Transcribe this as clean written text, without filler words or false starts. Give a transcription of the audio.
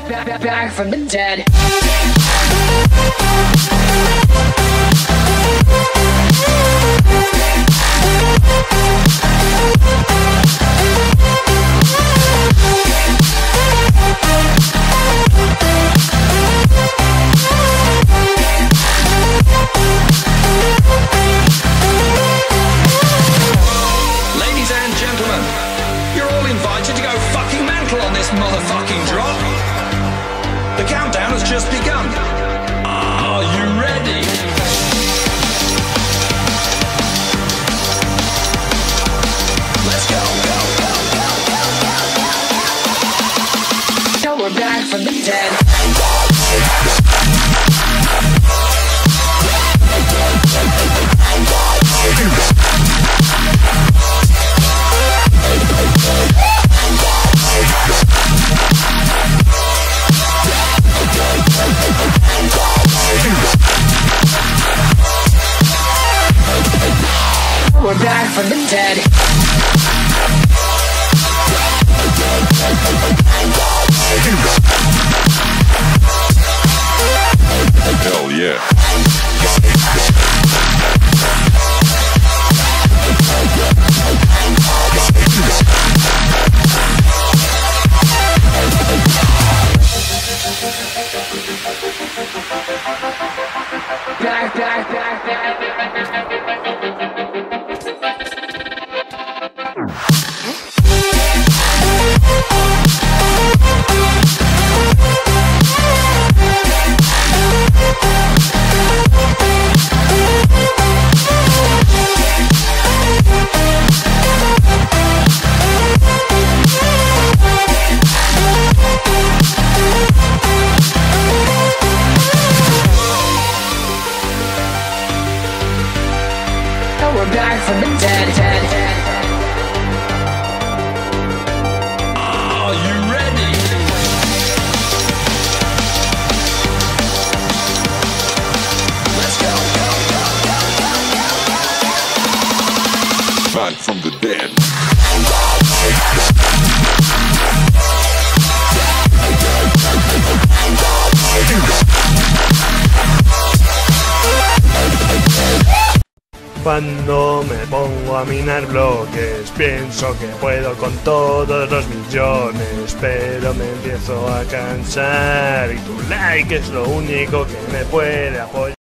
back from the dead. Ladies and gentlemen, you're all invited to go fucking mental on this motherfucking drop. The countdown has just begun. Are you ready? Let's go, go, go, go, go, go. Now we're back from the dead. We're back from the dead. Hell yeah. Back. We're back from the dead. Are you ready? Let's go, go, go, go, go, go. Back from the dead. Cuando me pongo a minar bloques, pienso que puedo con todos los millones, pero me empiezo a cansar y tu like es lo único que me puede apoyar.